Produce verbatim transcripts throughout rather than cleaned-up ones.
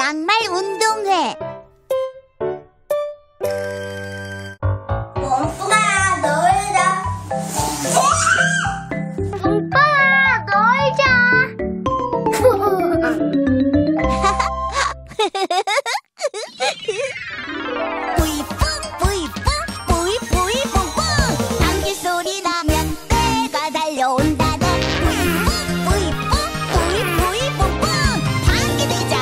양말 운동회. 뽕뽕아 놀자. 뽕뽕아 놀자. 뿌이뿡 뿌이뿡 뿌이뿌이 뿡뿡. 감기 소리 나면 내가 달려온다. 너 뿌이뿡 뿌이뿡 뿌이뿌이 뿡뿡. 감기 대장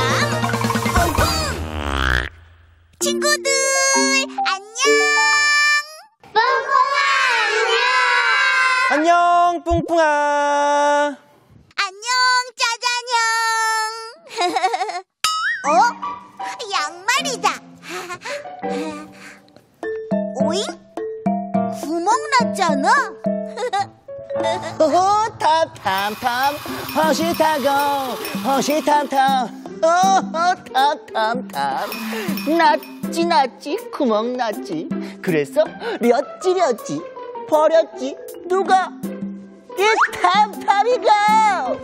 뿡뿡. 친구들 안녕. 뿡뿡아 안녕. 안녕 뿡뿡아. 안녕 짜잔형. 어? 양말이다. 오잉? 구멍 났잖아. 호호 탐탐탐 허시타고 허시탐탐 호호 탐탐탐 났지 났지 구멍 났지. 그래서 렸지 렸지 버렸지. 누가? 이 탐탐이가.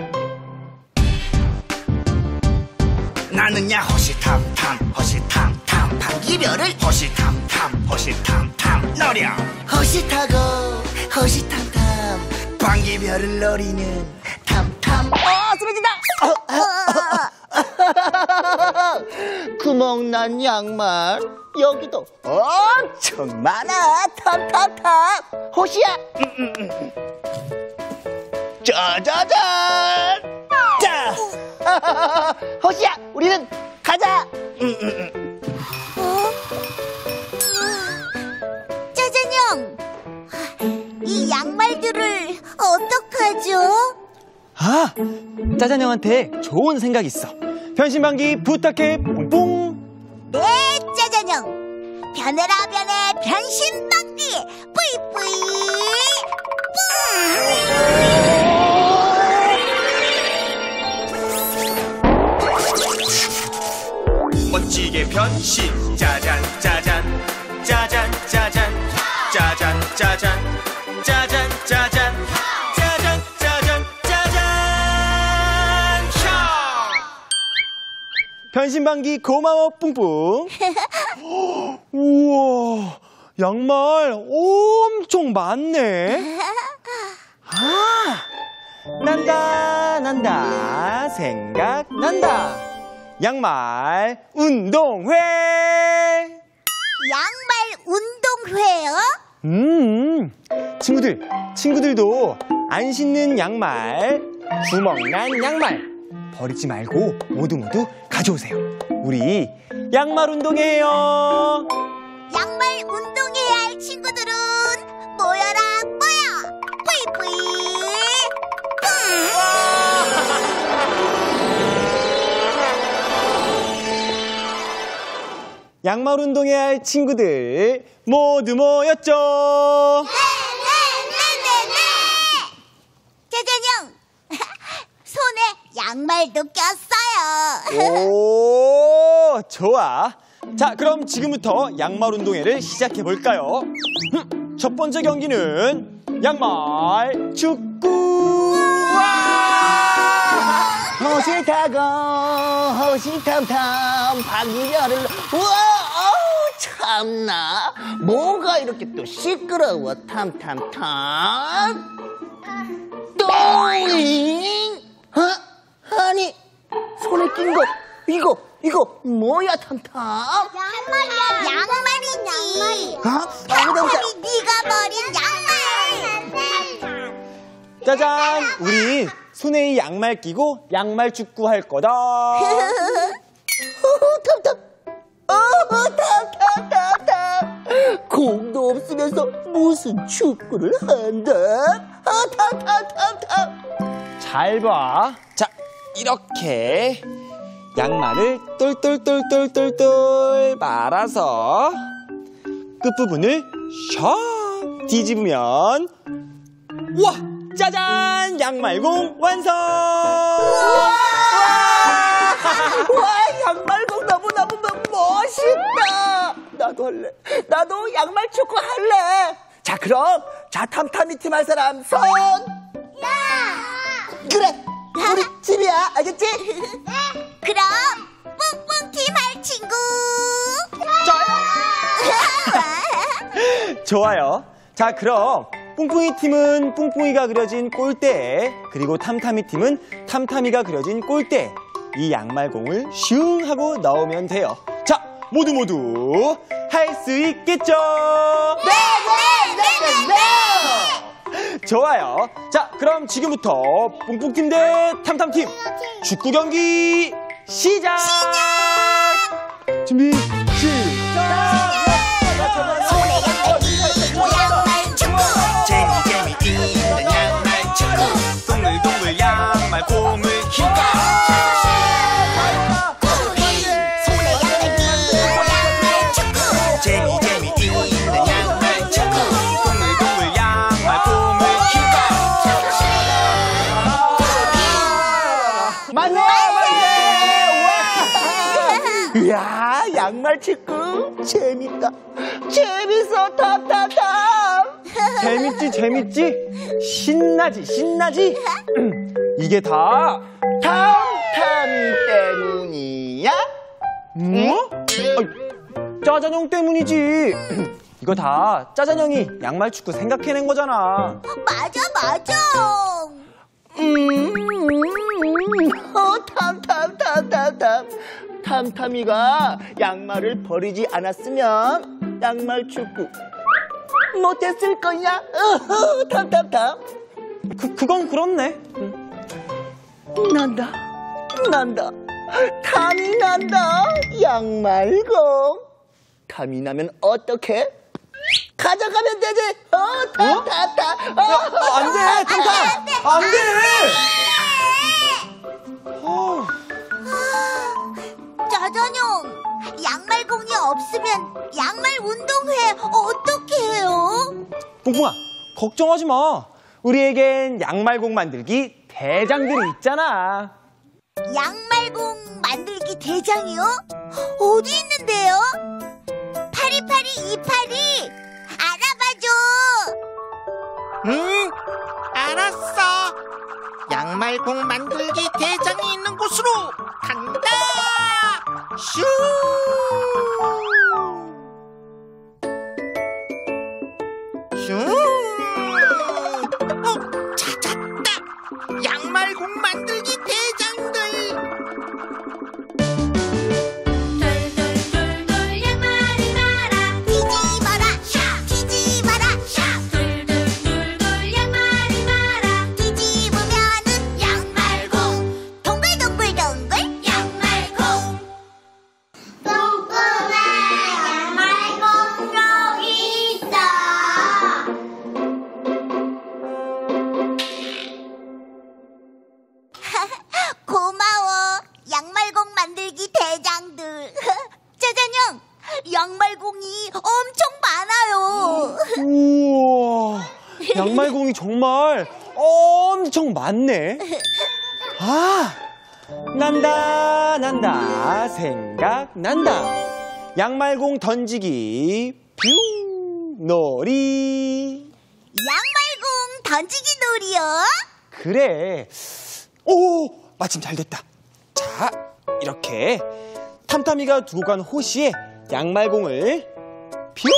나는야 허시탐탐 허시탐탐 방귀별을 허시탐탐 허시탐탐 노려. 허시타고 허시탐탐 방귀별을 노리는 탐탐. 아 쓰러진다. 구멍난 양말 여기도 엄청 많아. 탐탐탐 호시야. 짜자잔. 자 호시야 우리는 가자. 어? 짜잔형, 이 양말들을 어떡하죠? 아, 짜잔 형한테 좋은 생각 있어. 변신방귀 부탁해 뿡뿡. 네, 짜잔형. 변해라 변해 변신방귀 뿌이뿌이 멋지게 변신 짜잔 짜잔 짜잔 짜잔 짜잔 짜잔 짜잔 짜잔 짜잔 짜잔 짜잔 샤. 변신방귀 고마워 뿡뿡. 우와, 양말 엄청 많네. 아, 난다 난다 생각난다. 양말 운동회. 양말 운동회요? 음, 친구들, 친구들도 안 신는 양말, 구멍난 양말 버리지 말고 모두 모두 가져오세요. 우리 양말 운동회예요. 양말 운동해야 할 친구들은 모여라 모여 뿌이뿌이. 양말 운동해야 할 친구들 모두 모였죠? 네네네네네. 짜잔형, 손에 양말도 꼈어요. 오, 좋아. 자, 그럼 지금부터 양말 운동회를 시작해 볼까요? 첫 번째 경기는 양말 축구. 허시타고 허시탐탐 방귀별을. 우와 어우 참나 뭐가 이렇게 또 시끄러워. 탐탐탐 또잉. 어? 아니 손에 낀 거 이거 이거 뭐야 탐탐. 양말이야. 양말이지. 어? 양말이 네가 버린 양말. 짜잔, 우리 손에 이 양말 끼고 양말 축구 할 거다. 탐탐 어허 탐탐탐탐 공도 없으면서 무슨 축구를 한다. 아 탐탐탐탐. 잘 봐. 자, 이렇게 양말을 똘똘똘똘똘똘 말아서 끝부분을 샥 뒤집으면, 우와! 짜잔! 양말공 완성! 우와! 와, 양말공 너무너무 멋있다. 나도 할래. 나도 양말 축구 할래. 자, 그럼 자 탐탐이 팀 할 사람 손. 야! 그래, 우리 집이야. 알겠지? 그럼 친구. 좋아요. 자, 그럼 뿡뿡이 팀은 뿡뿡이가 그려진 골대에, 그리고 탐탐이 팀은 탐탐이가 그려진 골대에 이 양말공을 슝 하고 넣으면 돼요. 자, 모두 모두 할 수 있겠죠? 네, 네, 네, 네. 좋아요. 자, 그럼 지금부터 뿡뿡팀 대 탐탐팀 축구 경기 시작! 시작! 준비, 시작! 재미 재미있는 양말 축구 동글동글 양말 공을 힘껏 재미 재미있는 양말 축구 동글동글 양말 공을 힘껏 만세! 만세! 이야, 양말 축구 재밌다. 재밌어, 탐탐탐. 재밌지, 재밌지? 신나지, 신나지? 이게 다 탐탐이 때문이야? 뭐? 아이, 짜잔형 때문이지. 이거 다 짜잔형이 양말 축구 생각해낸 거잖아. 맞아, 맞아. 음, 어, 탐탐탐탐탐. 탐탐이가 양말을 버리지 않았으면 양말 축구 못했을 거야. 어허, 탐탐탐. 그, 그건 그렇네. 난다, 난다. 탐이 난다. 양말공. 탐이 나면 어떡해? 가져가면 되지. 어, 탐탐탐. 어, 안 돼, 탐탐! 안 돼! 어. 짜잔형, 양말공이 없으면 양말 운동회 어떻게 해요? 뿡뿡아, 걱정하지 마. 우리에겐 양말공 만들기 대장들이 있잖아. 양말공 만들기 대장이요? 어디 있는데요? 파리파리 이파리, 알아봐줘. 응, 알았어. 양말공 만들기 대장이 있는 곳으로 간다. 슈! 슈! 어, 찾았다. 양말공 만들기 대장들. 돌돌돌돌 양말을 말아 뒤집어라, 샥! 뒤집어라, 샥! 돌돌돌돌 양말을 말아 뒤집으면은 양말공. 동글동글동글 양말공 뚱뚱한 양말공도 있어. 고마워, 양말공 만들기 대장들. 짜잔형, 양말공이 엄청 많아요. 우와, 양말공이 정말 엄청 많네. 아, 난다, 난다, 생각난다. 양말공 던지기, 뿅, 놀이. 양말공 던지기 놀이요? 그래. 오, 마침 잘 됐다. 자, 이렇게 탐탐이가 두고 간 호시에 양말공을 뿅!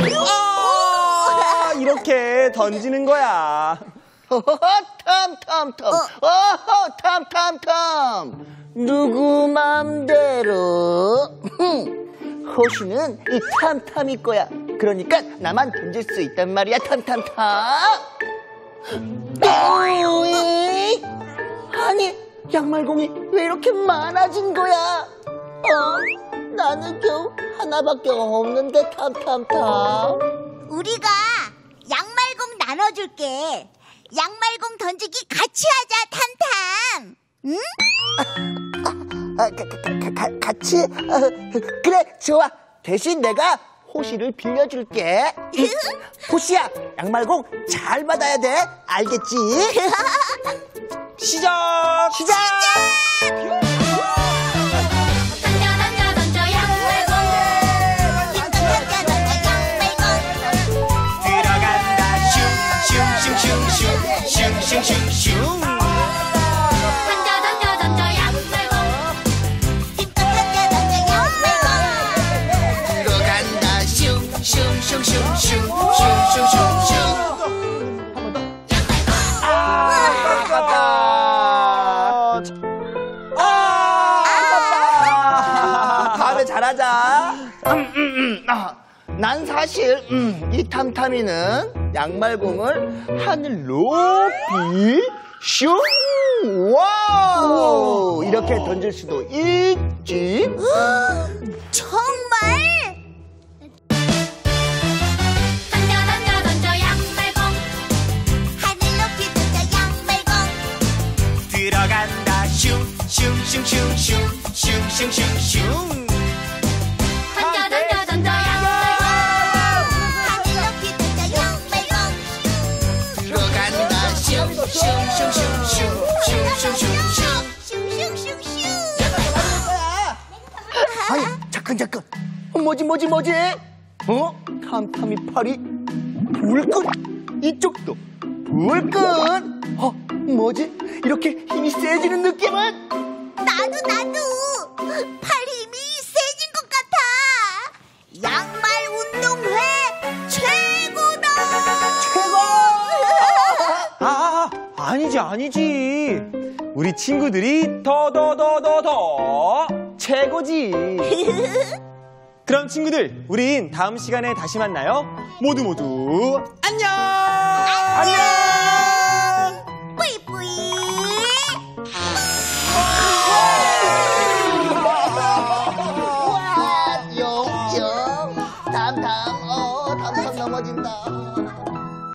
아, 이렇게 던지는 거야. 어허, 탐탐탐. 어허, 탐탐탐. 누구 맘대로. 흠, 호시는 이 탐탐이 거야. 그러니까 나만 던질 수 있단 말이야, 탐탐탐. 어이? 아니, 양말공이 왜 이렇게 많아진 거야? 어, 나는 겨우 하나밖에 없는데, 탐탐탐. 우리가 양말공 나눠줄게. 양말공 던지기 같이 하자, 탐탐. 응? 아, 가, 가, 가, 같이? 어, 그래, 좋아. 대신 내가 호시를 빌려줄게. 호시야, 양말공 잘 받아야 돼. 알겠지? 시작! 시작! 던져 던져 던져 양말공 던져 던져 양말공. 들어간다 슝슝슝슝슝슝슝슝 던져 던져 던져 양말공 던져 던져 양말공. 난 사실 음, 이 탐탐이는 양말공을 하늘 높이 슝 와우 이렇게 던질 수도 있지. 정말? 던져 던져 던져 양말공 하늘 높이 던져 양말공 들어간다 슝슝슝슝슝슝슝슝슝 던져 던져 던져 양말공 하늘 높이 던져 양말공 들어간다 슝슝슝슝슝슝슝슝 슝슝슝슝 아니 잠깐 잠깐 뭐지 뭐지 뭐지? 어? 탐탐이 팔이 불끈 이쪽도 불끈 어? 뭐지? 이렇게 힘이 세지는 느낌은? 나도 나도 팔 힘이 세진 것 같아. 양말 운동회 최고다. 최고! 아, 아, 아니지, 아니지. 우리 친구들이 더, 더, 더, 더, 더 최고지. 그럼 친구들, 우린 다음 시간에 다시 만나요. 모두 모두 안녕! 안녕! 뿌이뿌이. 와, 영정. 담담, 어, 담담 넘어진다.